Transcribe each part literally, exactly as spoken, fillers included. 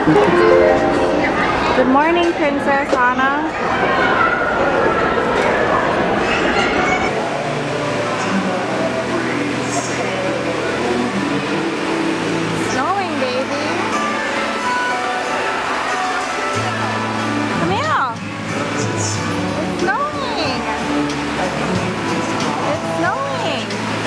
Good morning, Princess Anna. Snowing, baby. Kamille. It's snowing. It's snowing.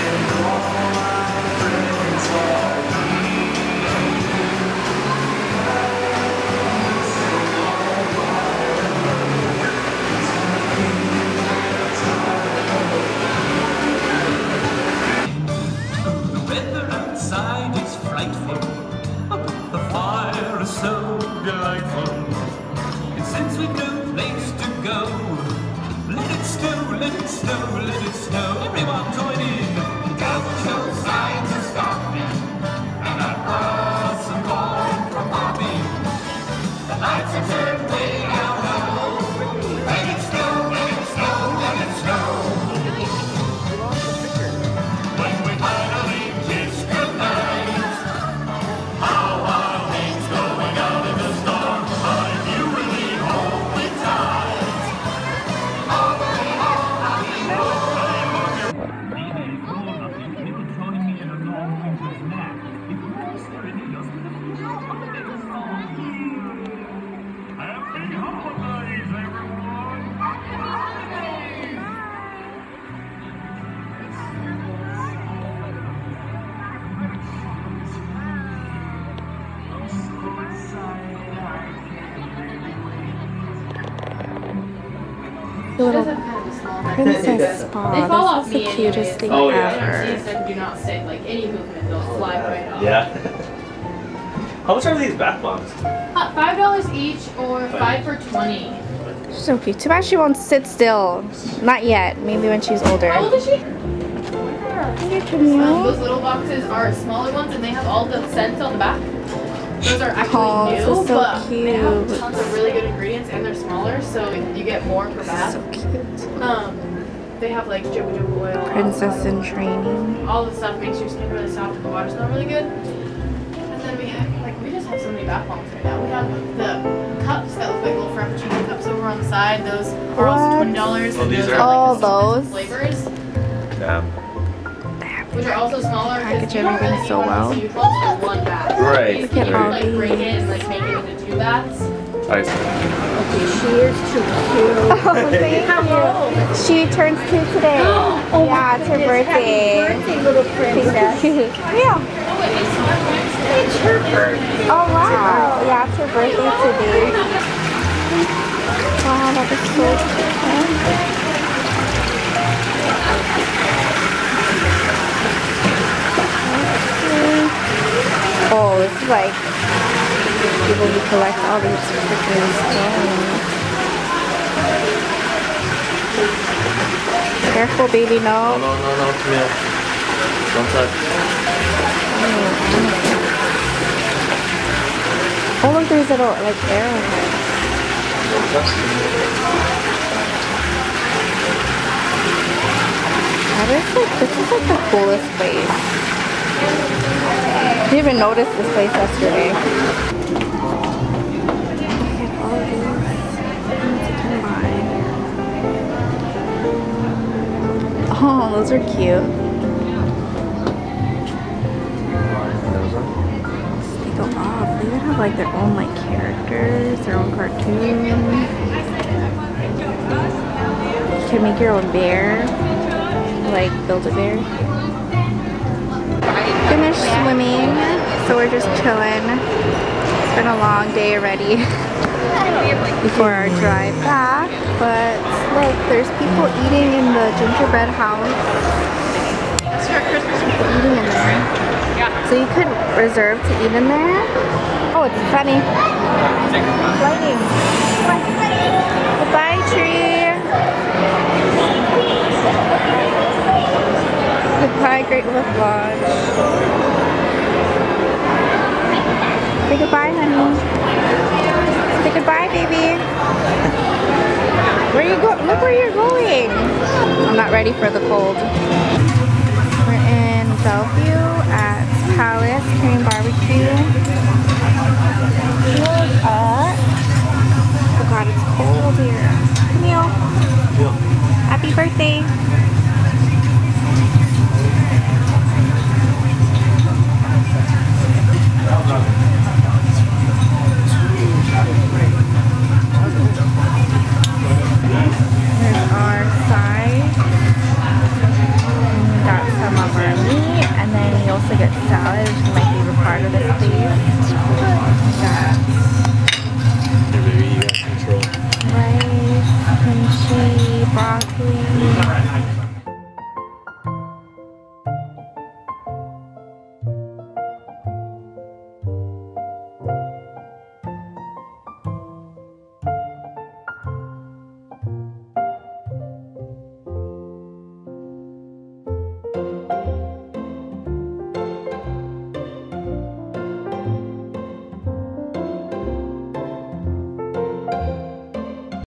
The little princess spa. This is the cutest thing oh, yeah. ever. She said do not sit, like any movement, they'll slide right off. Yeah. How much are these bath bombs? Uh, Five dollars each or five for twenty. So cute. Too bad she won't sit still. Not yet. Maybe when she's older. How old is she? Hey, Um, those little boxes are smaller ones and they have all the scents on the back. Those are actually oh, new, this is so but cute. they have tons of really good ingredients and they're smaller, so you get more per bath. So cute. Um, they have like jojoba oil. Princess in training. All the stuff makes your skin really soft and the water smell really good. And then we have like we just have so many bath bombs right now. We have the cups that look like little frappuccino cups over on the side. Those are also twenty dollars. Oh, these are all like those flavors. Damn. Which are also smaller. Package everything so well. So you close for one bath. Right. Look at all like break it and like these. make it into two baths. I see. Okay, she is too cute. Oh, thank you. She turns two today. Oh, yeah, it's her birthday. Happy birthday, little princess. Yeah. It's her birthday. Oh wow. Yeah, it's her birthday today. Wow, that is so cute. Oh, this is like people who collect all these freaking stones. Careful, baby, no. No, no, no, no, Kamille. Don't touch. Oh, look, there's little like arrowheads. Don't touch them. That is like, this is like the coolest place. I didn't even notice this place yesterday. Look at all these things you can buy. Oh, those are cute. They go off. They even have like their own like characters, their own cartoons. You can make your own bear. Like build a bear. Finished swimming, so we're just chilling. It's been a long day already before our drive back, but look, there's people eating in the gingerbread house. People eating in there. So you could reserve to eat in there. Oh, it's sunny. It's lighting. Goodbye, tree. Goodbye, Great Wolf Lodge. Say goodbye, honey. Say goodbye, baby. Where you go? Look where you're going. I'm not ready for the cold. We're in Bellevue at Palace Korean Barbecue. salad, which is my favorite part of this place. Got Hey baby, you got control. rice, kimchi, broccoli.